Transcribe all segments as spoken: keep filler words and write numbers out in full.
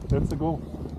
Let's go.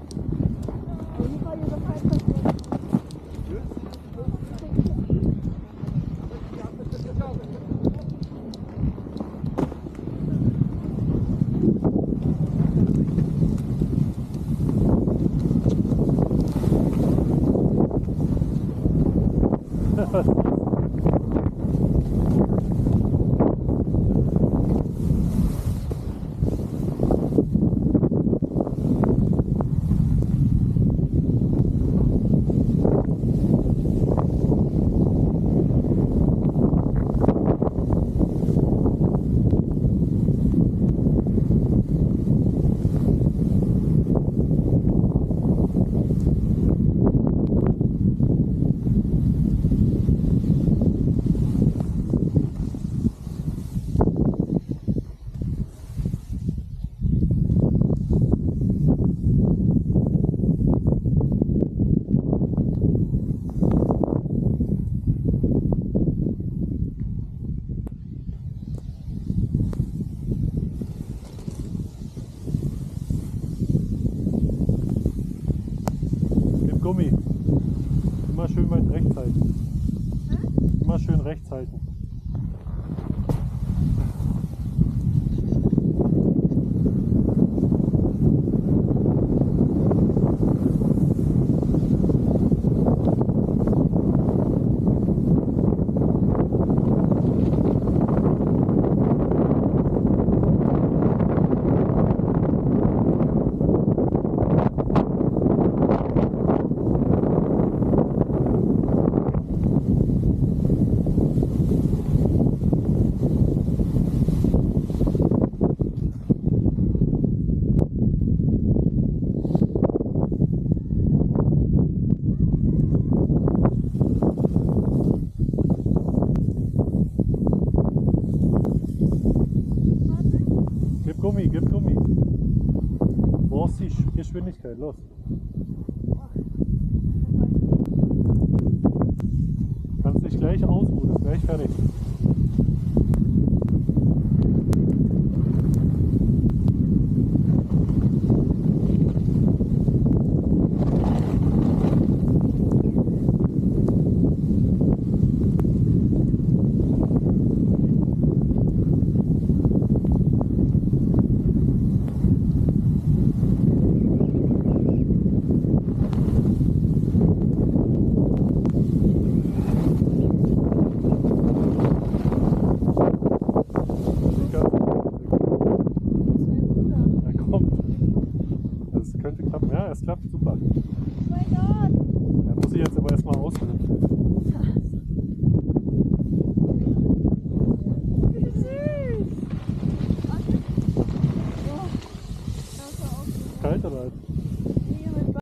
Gummi. Immer schön weit rechts halten. Immer schön rechts halten. Gib Gummi, gib Gummi. Du brauchst die Geschwindigkeit, los. Kannst dich gleich ausruhen, ist gleich fertig. Könnte klappen. Ja, es klappt super. Oh mein Gott! Da muss ich jetzt aber erstmal ausholen. Wie süß! Oh. Kalt oder halt?